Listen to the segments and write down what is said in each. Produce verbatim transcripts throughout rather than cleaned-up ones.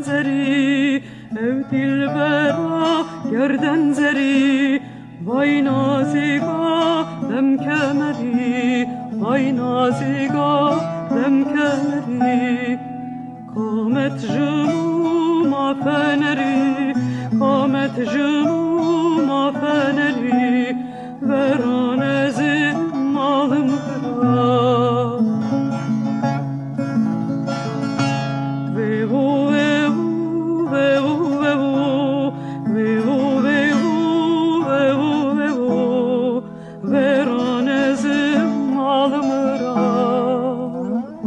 zeri, ev dilbera gerden zeri. Vay naziga dem kemeri, vay naziga dem kemeri. Kamet jumuma feneri, kamet jumuma feneri. Veranezi malım kırar. Vevu vevu vevu vevu vevu vevu vevu vevu. Veranezi malım kırar.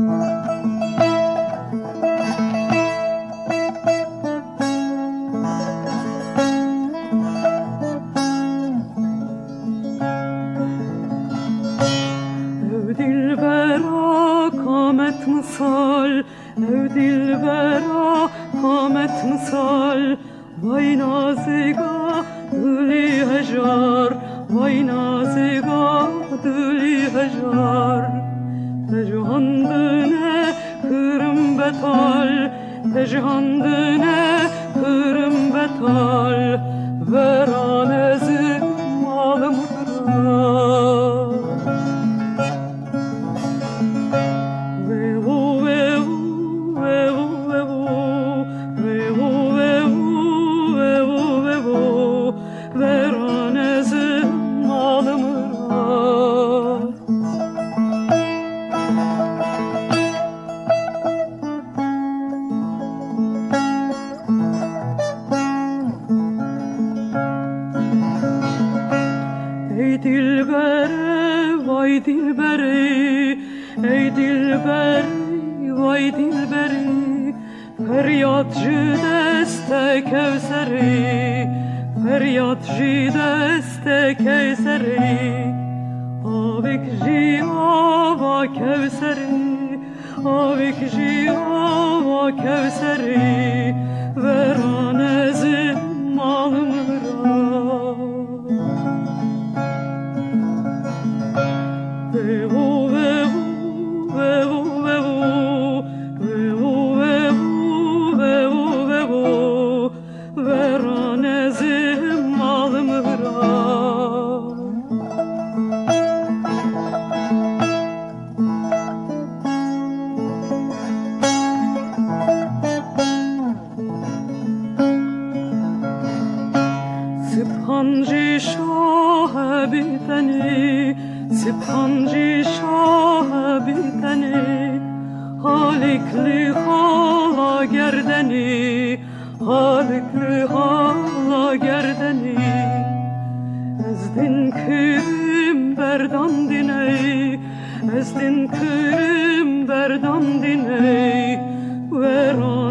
Dilbera kamet misal, ev dilbera kamet misal. Vay naziga dili hejar, vay naziga dili hejar. Techandine kırım betal, techandine kırım betal. Veranezi malım kırar. Ey dilbere, vay dilbere, ey dilbere, vay dilbere. Feryatçı deste Kevseri, feryatçı deste Kevseri. Avik ava Kevseri, avik ava Kevseri. Veranezi malım kırar. Vevu vevu vevu vevu vevu vevu vevu vevu. Veranezi malım kırar. Sübhancı şah biteni, Sübhancı şah biteni. Halikli hala gerdeni, halikli hala gerdeni. Ezdin kırım berdan diney, ezdin kırım berdan diney. Veran